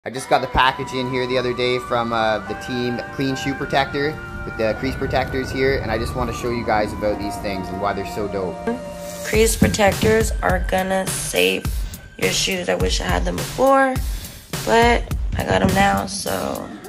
I just got the package in here the other day from the team Clean Shoe Protector with the crease protectors here, and I just want to show you guys about these things and why they're so dope. Crease protectors are gonna save your shoes. I wish I had them before, but I got them now, so